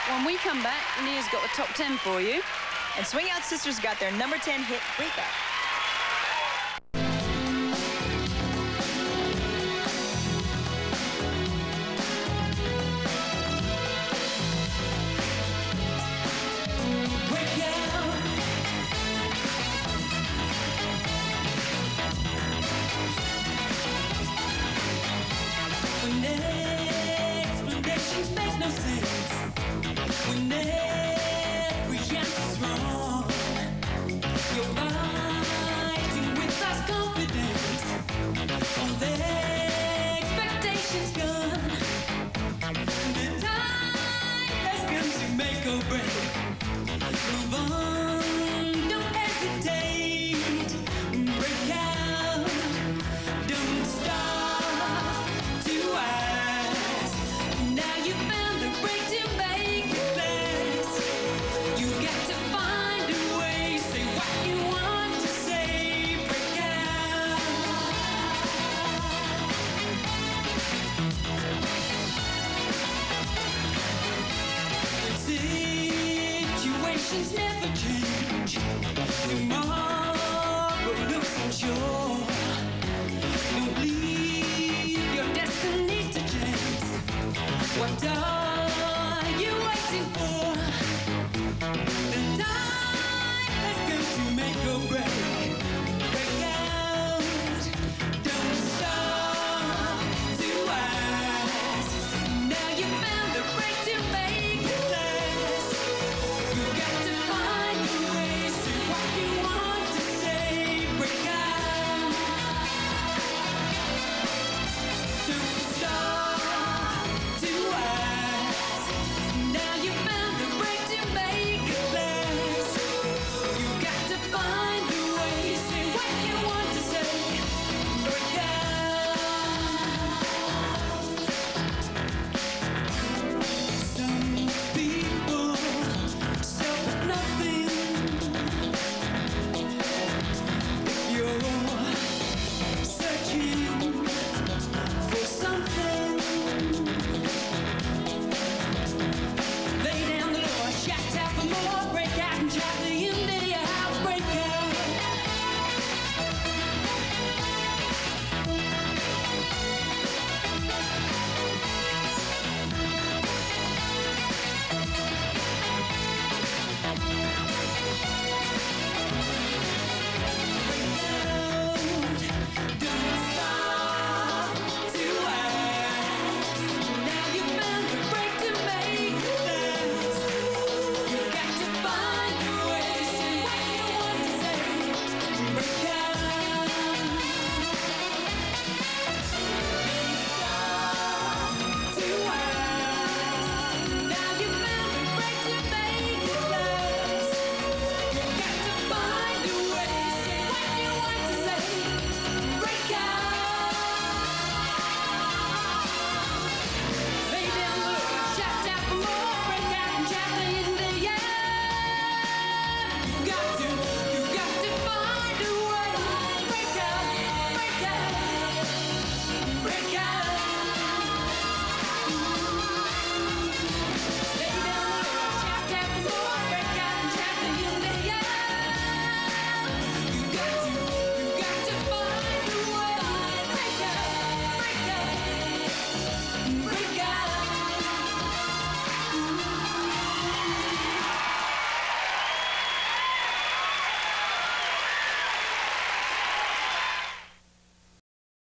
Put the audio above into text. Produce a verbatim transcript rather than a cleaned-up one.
When we come back, Leah's got the top ten for you. And Swing Out Sisters got their number ten hit, Break Up. When explanations make no sense, when every answer's wrong, you're fighting with us confidence. All the expectations gone, the time has come to make or break.